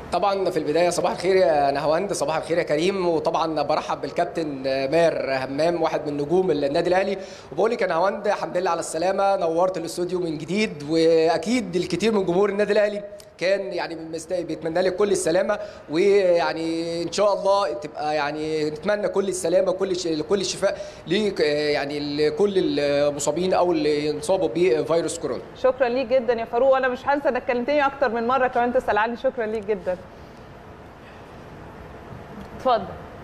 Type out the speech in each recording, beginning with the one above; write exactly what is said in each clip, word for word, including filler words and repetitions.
طبعا في البدايه صباح الخير يا نهاوند، صباح الخير يا كريم، وطبعا برحب بالكابتن ماهر همام واحد من نجوم النادي الاهلي، وبقول لك يا نهاوند الحمد لله على السلامه، نورت الاستوديو من جديد، واكيد الكثير من جمهور النادي الاهلي كان يعني بيتمنى لك كل السلامه، ويعني ان شاء الله تبقى يعني نتمنى كل السلامه كل كل الشفاء ليك يعني لكل المصابين او اللي انصابوا بفيروس كورونا. شكرا ليك جدا يا فاروق، وانا مش هنسى انك كلمتني اكتر من مره كمان تسال عني. شكرا ليك جدا. اتفضل.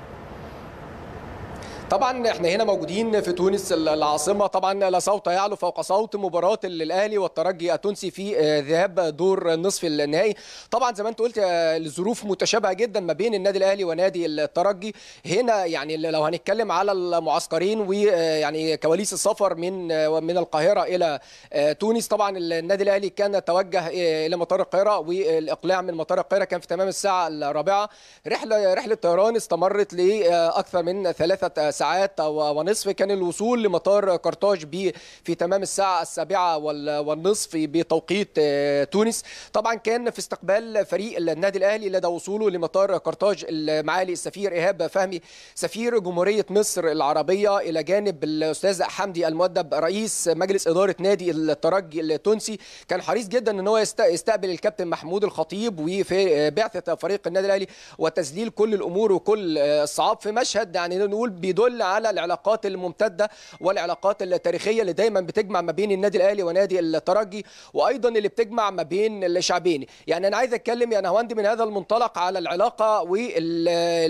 طبعا احنا هنا موجودين في تونس العاصمه، طبعا لا صوت يعلو فوق صوت مباراه الاهلي والترجي التونسي في ذهاب دور نصف النهائي. طبعا زي ما انت قلت الظروف متشابهه جدا ما بين النادي الاهلي ونادي الترجي. هنا يعني لو هنتكلم على المعسكرين ويعني كواليس السفر من من القاهره الى تونس، طبعا النادي الاهلي كان توجه الى مطار القاهره، والاقلاع من مطار القاهره كان في تمام الساعه الرابعه. رحله رحله طيران استمرت لاكثر من ثلاثه ساعات ساعات ونصف. كان الوصول لمطار قرطاج في تمام الساعة السابعة والنصف بتوقيت تونس. طبعا كان في استقبال فريق النادي الأهلي لدى وصوله لمطار قرطاج معالي السفير إيهاب فهمي سفير جمهورية مصر العربية، إلى جانب الأستاذ حمدي المؤدب رئيس مجلس إدارة نادي الترجي التونسي. كان حريص جدا أن هو يستقبل الكابتن محمود الخطيب وفي بعثة فريق النادي الأهلي وتذليل كل الأمور وكل الصعاب في مشهد يعني نقول بيدل على العلاقات الممتده والعلاقات التاريخيه اللي دايما بتجمع ما بين النادي الاهلي ونادي الترجي، وايضا اللي بتجمع ما بين الشعبين. يعني انا عايز اتكلم يا نهاوند من هذا المنطلق على العلاقه وال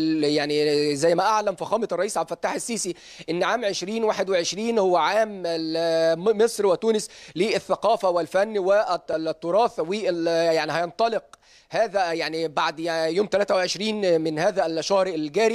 يعني زي ما اعلن فخامه الرئيس عبد الفتاح السيسي ان عام ألفين وواحد وعشرين هو عام مصر وتونس للثقافه والفن والتراث، وال يعني هينطلق هذا يعني بعد يوم ثلاثة وعشرين من هذا الشهر الجاري،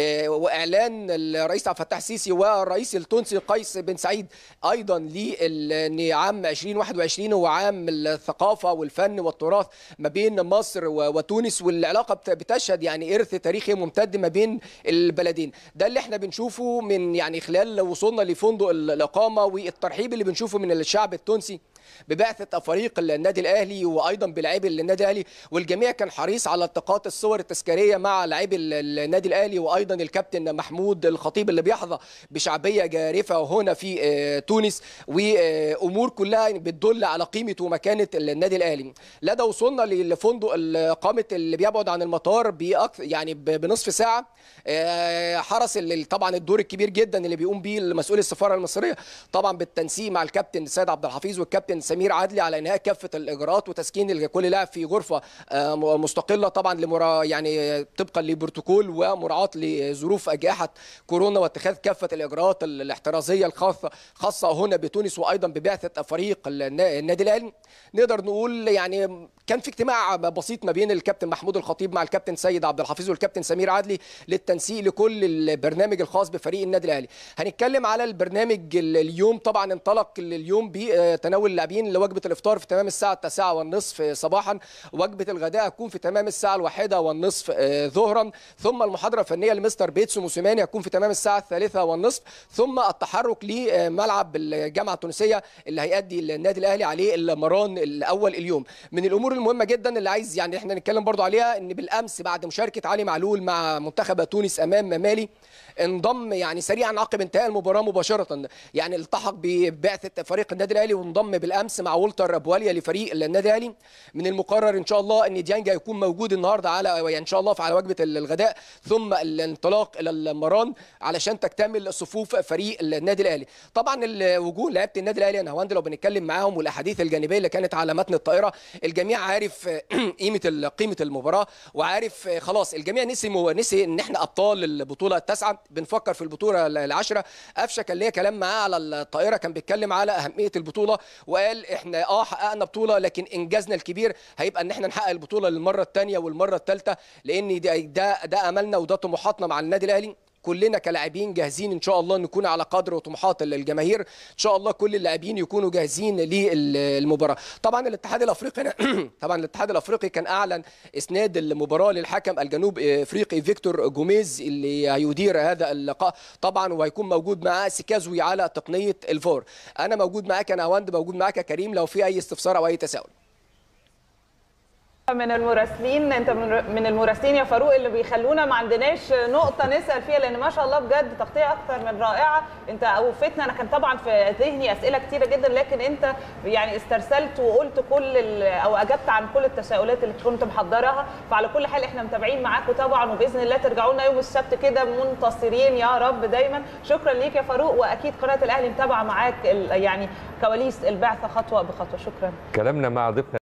واعلان الرئيس عبد الفتاح السيسي والرئيس التونسي قيس بن سعيد ايضا لان عام ألفين وواحد وعشرين هو عام الثقافه والفن والتراث ما بين مصر وتونس، والعلاقه بتشهد يعني ارث تاريخي ممتد ما بين البلدين. ده اللي احنا بنشوفه من يعني خلال وصولنا لفندق الاقامه، والترحيب اللي بنشوفه من الشعب التونسي ببعثة فريق النادي الأهلي وأيضا بلاعبي النادي الأهلي، والجميع كان حريص على التقاط الصور التذكارية مع لاعبي النادي الأهلي وأيضا الكابتن محمود الخطيب اللي بيحظى بشعبية جارفة هنا في تونس، وأمور كلها بتدل على قيمة ومكانة النادي الأهلي. لدى وصولنا للفندق القامة اللي بيبعد عن المطار بأكثر يعني بنصف ساعة، حرص طبعا الدور الكبير جدا اللي بيقوم به مسؤول السفارة المصرية طبعا بالتنسيق مع الكابتن سيد عبد الحفيظ والكابتن سمير عدلي على انهاء كافه الاجراءات وتسكين كل لاعب في غرفه مستقله طبعا لمرا يعني طبقا لبروتوكول ومراعاه لظروف جائحه كورونا، واتخاذ كافه الاجراءات الاحترازيه الخاصه خاصه هنا بتونس وايضا ببعثه فريق النادي الاهلي. نقدر نقول يعني كان في اجتماع بسيط ما بين الكابتن محمود الخطيب مع الكابتن سيد عبد الحفيظ والكابتن سمير عدلي للتنسيق لكل البرنامج الخاص بفريق النادي الاهلي. هنتكلم على البرنامج اليوم. طبعا انطلق اليوم بتناول اللاعبين لوجبه الافطار في تمام الساعه التاسعة والنصف صباحا، وجبه الغداء هتكون في تمام الساعه الواحدة والنصف ظهرا، ثم المحاضره الفنيه لمستر بيتسو موسيماني هتكون في تمام الساعه الثالثة والنصف، ثم التحرك لملعب الجامعه التونسيه اللي هيؤدي النادي الاهلي عليه المران الاول اليوم. من الامور المهمه جدا اللي عايز يعني احنا نتكلم برضو عليها ان بالامس بعد مشاركه علي معلول مع منتخب تونس امام مالي انضم يعني سريعا عقب انتهاء المباراه مباشره، يعني التحق ببعثه فريق النادي الاهلي وانضم بالامس مع والتر بواليا لفريق النادي الاهلي. من المقرر ان شاء الله ان ديانجا يكون موجود النهارده على يعني ان شاء الله على وجبه الغداء، ثم الانطلاق الى المران علشان تكتمل صفوف فريق النادي الاهلي. طبعا وجوه لعيبه النادي الاهلي انا هواند لو بنتكلم معاهم والاحاديث الجانبيه اللي كانت على متن الطائره، الجميع عارف قيمه قيمه المباراه، وعارف خلاص الجميع نسي نسي ان احنا ابطال البطوله التاسعه، بنفكر في البطوله العاشره. قفشه كان ليا كلام معاه على الطائره كان بيتكلم على اهميه البطوله، وقال احنا اه حققنا بطوله لكن انجازنا الكبير هيبقى ان احنا نحقق البطوله للمره الثانيه والمره الثالثه، لان ده ده, ده املنا وده طموحاتنا مع النادي الاهلي. كلنا كلاعبين جاهزين ان شاء الله نكون على قدر وطموحات الجماهير، ان شاء الله كل اللاعبين يكونوا جاهزين للمباراه. طبعا الاتحاد الافريقي طبعا الاتحاد الافريقي كان اعلن اسناد المباراه للحكم الجنوب افريقي فيكتور جوميز اللي هيدير هذا اللقاء طبعا، وهيكون موجود معاه سيكازوي على تقنيه الفور. انا موجود معاك انا هواند، موجود معاك يا كريم لو في اي استفسار او اي تساؤل. من المراسلين، انت من المراسلين يا فاروق اللي بيخلونا ما عندناش نقطه نسال فيها، لان ما شاء الله بجد تغطيه اكتر من رائعه. انت اوفتنا، انا كان طبعا في ذهني اسئله كتيره جدا، لكن انت يعني استرسلت وقلت كل او اجبت عن كل التساؤلات اللي كنت محضراها. فعلى كل حال احنا متابعين معاكم طبعا، وباذن الله ترجعوا لنا يوم السبت كده منتصرين يا رب دايما. شكرا ليك يا فاروق، واكيد قناه الاهلي متابعه معاك يعني كواليس البعثه خطوه بخطوه. شكرا. كلامنا مع ضيفنا